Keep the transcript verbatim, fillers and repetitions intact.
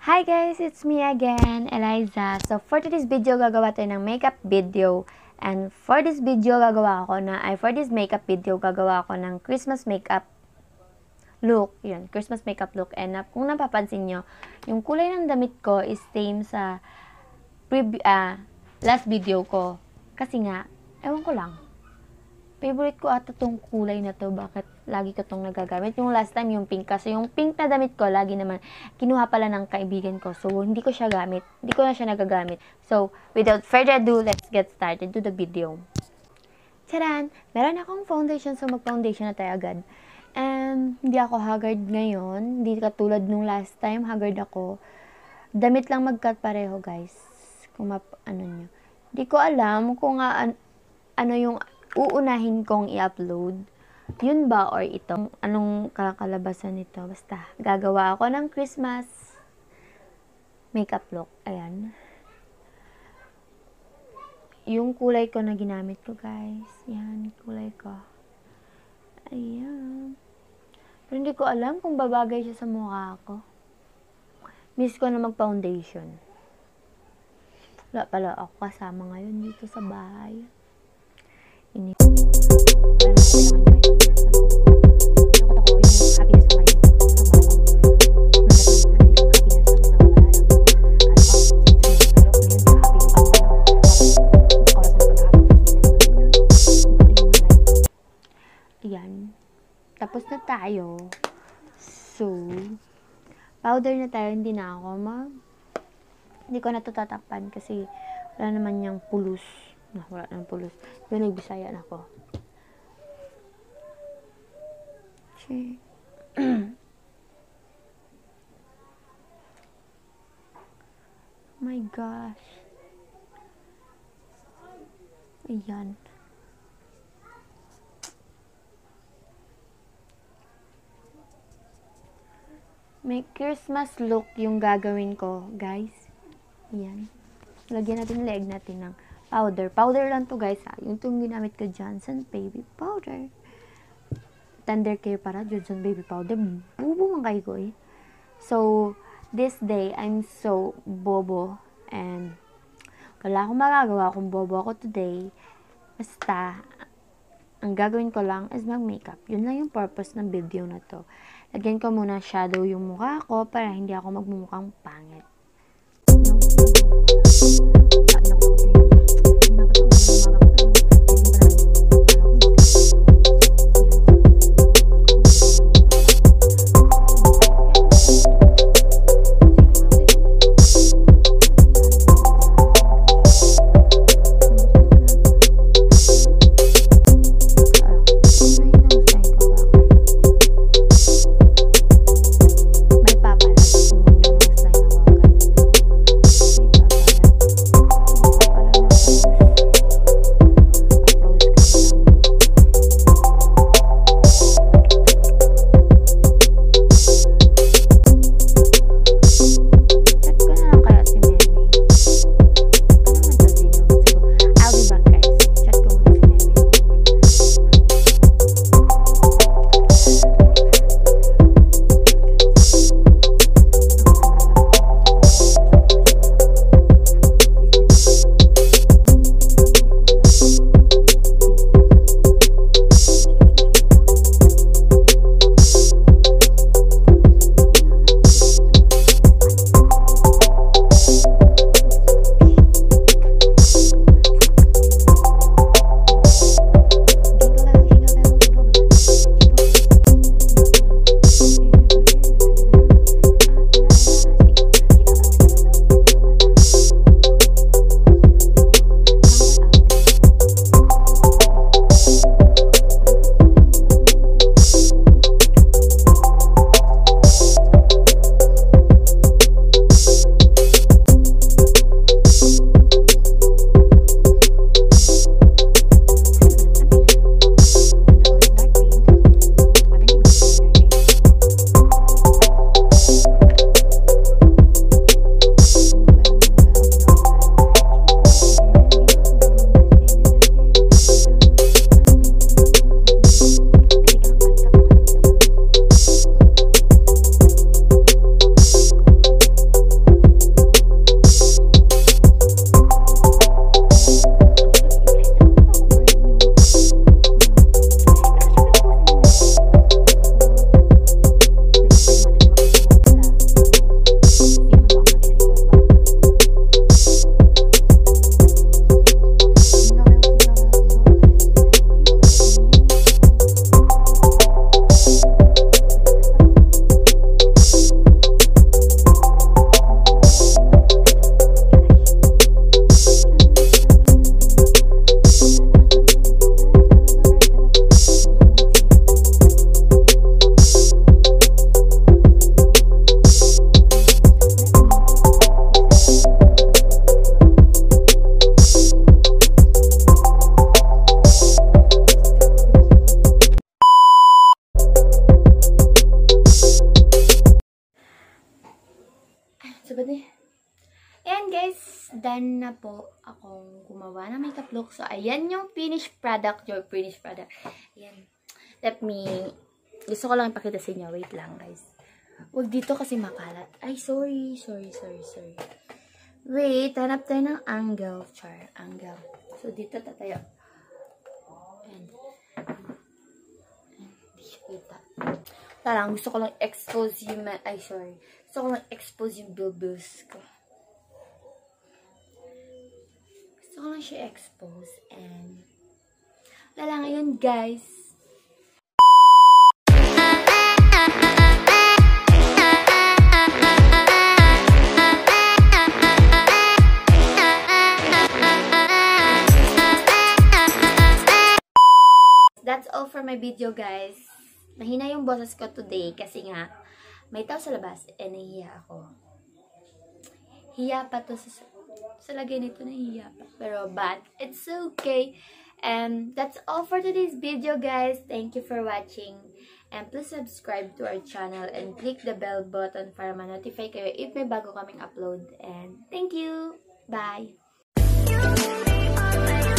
Hi guys, it's me again, Eliza. So for today's video, gagawa tayo ng makeup video. And for this video, gagawa ako na, ay for this makeup video, gagawa ako ng Christmas makeup look. Yun, Christmas makeup look. And uh, kung napapansin nyo, yung kulay ng damit ko is same sa pre- uh, last video ko. Kasi nga, ewan ko lang. Favorite ko ata tong kulay na to. Bakit lagi ko tong nagagamit? Yung last time, yung pink. Kasi yung pink na damit ko, lagi naman, kinuha pala ng kaibigan ko. So, hindi ko siya gamit. Hindi ko na siya nagagamit. So, without further ado, let's get started to the video. Charan! Meron akong foundation. So, mag-foundation na tayo agad. And, hindi ako haggard ngayon. Hindi katulad nung last time, haggard ako. Damit lang magkat pareho, guys. Kung map, ano nyo. Hindi ko alam kung nga, an, ano yung uunahin kong i-upload. Yun ba or ito? Anong kakalabasan nito? Basta, gagawa ako ng Christmas makeup look. Ayan. Yung kulay ko na ginamit ko, guys. Yan, kulay ko. Ayan. Pero hindi ko alam kung babagay siya sa mukha ko. Miss ko na mag-foundation. Wala pala ako kasama ngayon dito sa bahay. Ini Ayan. Tapos na tayo. So, powder na tayo. Hindi na ako ma hindi ko na ito tatakpan kasi wala naman niyang pulos. Na, wala nang pulos. Yun, nagbisaya na ako. Okay. My gosh. Ayan. May Christmas look yung gagawin ko, guys. Ayan. Lagyan natin leg natin ng powder. Powder lang to, guys, ha. Yung itong ginamit ko, Johnson Baby Powder. Tender Care para Johnson Baby Powder. Bobo man kayo ko, eh. So, this day, I'm so bobo. And, wala akong magagawa kung bobo ako today. Basta, ang gagawin ko lang is mag-makeup. Yun lang yung purpose ng video na to. Lagyan ko muna shadow yung mukha ko para hindi ako magmumukhang pangit. Sabad na. Ayan guys, done na po akong gumawa ng makeup look. So, ayan yung finished product, your finished product. Ayan. Let me, gusto ko lang ipakita sa inyo. Wait lang guys. Huwag dito kasi makalat. Ay, sorry, sorry, sorry, sorry. Wait, hanap tayo ng angle. Char, angle. So, dito tatayo. Ayan. Ayan, hindi siya kita. Tarang, gusto ko lang expose yung, ay sorry. Gusto ko lang expose yung bulbous ko. Gusto ko lang siya expose and wala ngayon guys. That's all for my video guys. Mahina yung boses ko today kasi nga may tao sa labas and nahihiya ako. Hiya pa to sa sa lagay nito, nahihiya pa. Pero but it's okay. And that's all for today's video guys. Thank you for watching. And please subscribe to our channel and click the bell button para ma-notify kayo if may bago kaming upload. And thank you. Bye.